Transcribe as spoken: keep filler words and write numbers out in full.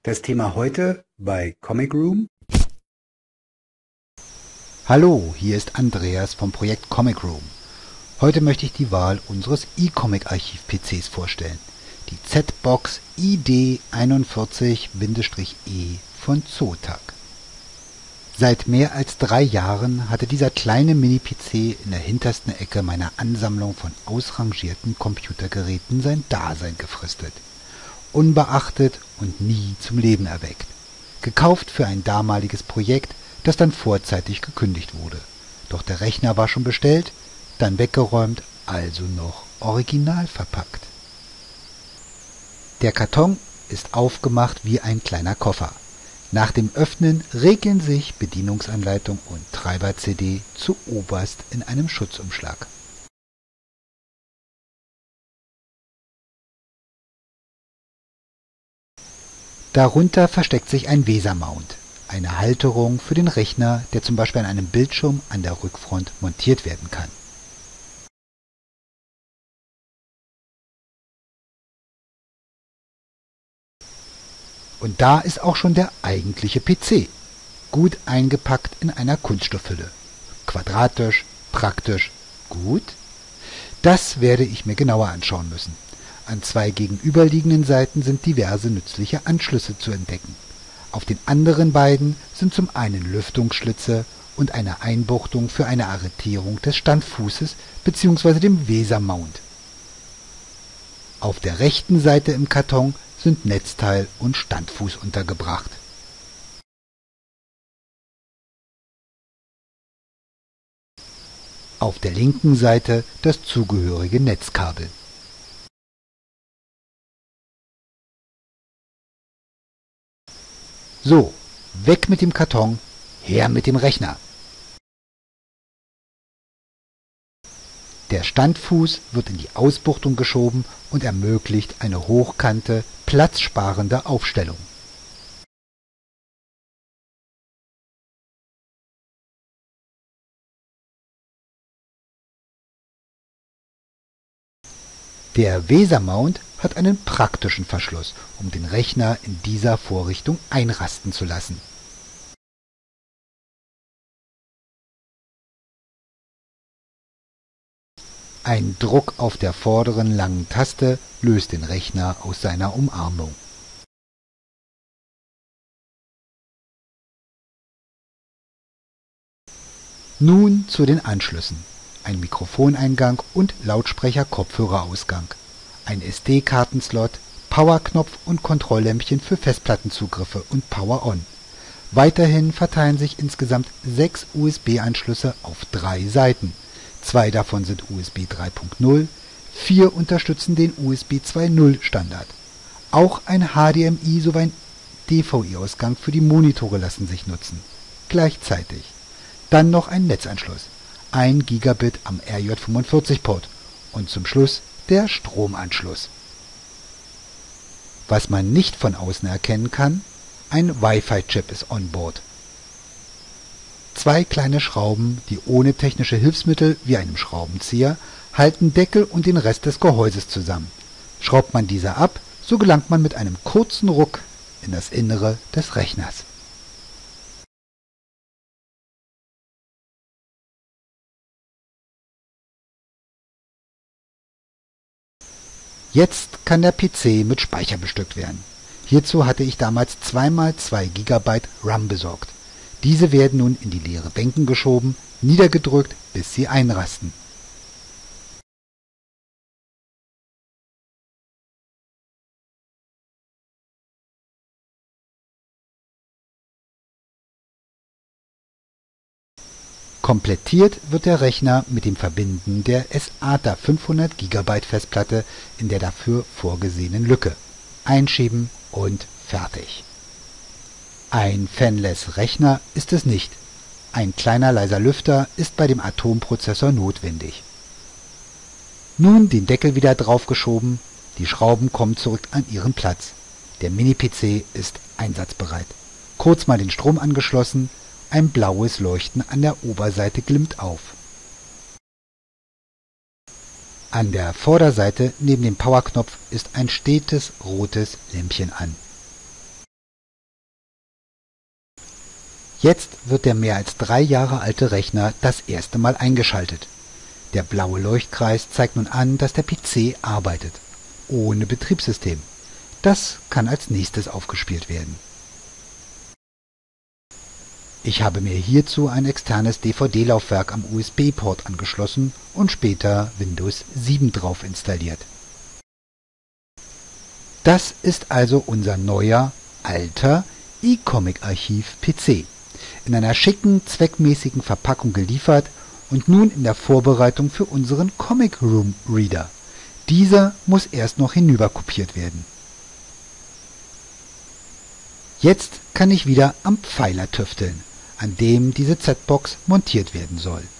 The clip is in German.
Das Thema heute bei Comic Room. Hallo, hier ist Andreas vom Projekt Comic Room. Heute möchte ich die Wahl unseres eComic-Archiv-P Cs vorstellen. Die Z-Box I D einundvierzig E von Zotac. Seit mehr als drei Jahren hatte dieser kleine Mini-P C in der hintersten Ecke meiner Ansammlung von ausrangierten Computergeräten sein Dasein gefristet. Unbeachtet und nie zum Leben erweckt. Gekauft für ein damaliges Projekt, das dann vorzeitig gekündigt wurde. Doch der Rechner war schon bestellt, dann weggeräumt, also noch original verpackt. Der Karton ist aufgemacht wie ein kleiner Koffer. Nach dem Öffnen regeln sich Bedienungsanleitung und Treiber-C D zu oberst in einem Schutzumschlag. Darunter versteckt sich ein VESA-Mount, eine Halterung für den Rechner, der zum Beispiel an einem Bildschirm an der Rückfront montiert werden kann. Und da ist auch schon der eigentliche P C, gut eingepackt in einer Kunststoffhülle. Quadratisch, praktisch, gut? Das werde ich mir genauer anschauen müssen. An zwei gegenüberliegenden Seiten sind diverse nützliche Anschlüsse zu entdecken. Auf den anderen beiden sind zum einen Lüftungsschlitze und eine Einbuchtung für eine Arretierung des Standfußes bzw. dem VESA-Mount. Auf der rechten Seite im Karton sind Netzteil und Standfuß untergebracht. Auf der linken Seite das zugehörige Netzkabel. So, weg mit dem Karton, her mit dem Rechner. Der Standfuß wird in die Ausbuchtung geschoben und ermöglicht eine hochkante, platzsparende Aufstellung. Der VESA-Mount hat einen praktischen Verschluss, um den Rechner in dieser Vorrichtung einrasten zu lassen. Ein Druck auf der vorderen langen Taste löst den Rechner aus seiner Umarmung. Nun zu den Anschlüssen. Ein Mikrofoneingang und Lautsprecher-Kopfhörerausgang. Ein S D-Kartenslot, Powerknopf und Kontrolllämpchen für Festplattenzugriffe und Power-On. Weiterhin verteilen sich insgesamt sechs U S B-Anschlüsse auf drei Seiten. Zwei davon sind U S B drei Punkt null, vier unterstützen den U S B zwei Punkt null Standard. Auch ein H D M I sowie ein D V I-Ausgang für die Monitore lassen sich nutzen. Gleichzeitig. Dann noch ein Netzanschluss. ein Gigabit am R J fünfundvierzig Port und zum Schluss der Stromanschluss. Was man nicht von außen erkennen kann, ein Wi-Fi-Chip ist on board. Zwei kleine Schrauben, die ohne technische Hilfsmittel wie einem Schraubenzieher halten Deckel und den Rest des Gehäuses zusammen. Schraubt man diese ab, so gelangt man mit einem kurzen Ruck in das Innere des Rechners. Jetzt kann der P C mit Speicher bestückt werden. Hierzu hatte ich damals zwei mal zwei Gigabyte RAM besorgt. Diese werden nun in die leere Bänken geschoben, niedergedrückt, bis sie einrasten. Komplettiert wird der Rechner mit dem Verbinden der S A T A fünfhundert Gigabyte Festplatte in der dafür vorgesehenen Lücke. Einschieben und fertig. Ein fanless Rechner ist es nicht. Ein kleiner leiser Lüfter ist bei dem Atom-Prozessor notwendig. Nun den Deckel wieder draufgeschoben, die Schrauben kommen zurück an ihren Platz. Der Mini-P C ist einsatzbereit. Kurz mal den Strom angeschlossen, ein blaues Leuchten an der Oberseite glimmt auf. An der Vorderseite neben dem Powerknopf ist ein stetes rotes Lämpchen an. Jetzt wird der mehr als drei Jahre alte Rechner das erste Mal eingeschaltet. Der blaue Leuchtkreis zeigt nun an, dass der P C arbeitet, ohne Betriebssystem. Das kann als nächstes aufgespielt werden. Ich habe mir hierzu ein externes D V D-Laufwerk am U S B-Port angeschlossen und später Windows sieben drauf installiert. Das ist also unser neuer, alter eComic-Archiv-P C, in einer schicken, zweckmäßigen Verpackung geliefert und nun in der Vorbereitung für unseren Comic Room Reader. Dieser muss erst noch hinüberkopiert werden. Jetzt kann ich wieder am Pfeiler tüfteln, an dem diese Z-Box montiert werden soll.